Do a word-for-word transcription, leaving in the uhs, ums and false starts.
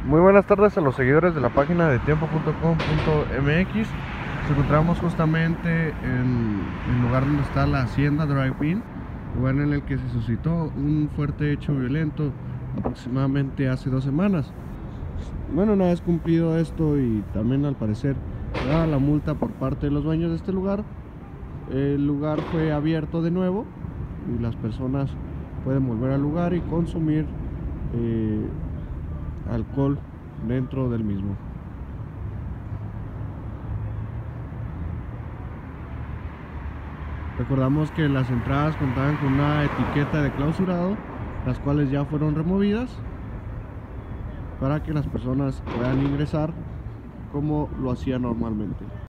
Muy buenas tardes a los seguidores de la página de tiempo punto com punto m x. Nos encontramos justamente en el lugar donde está la Hacienda Drive-In, lugar en el que se suscitó un fuerte hecho violento aproximadamente hace dos semanas. Bueno, una vez cumplido esto y también al parecer dada la multa por parte de los dueños de este lugar, el lugar fue abierto de nuevo y las personas pueden volver al lugar y consumir eh, alcohol dentro del mismo. Recordamos que las entradas contaban con una etiqueta de clausurado, las cuales ya fueron removidas para que las personas puedan ingresar como lo hacían normalmente.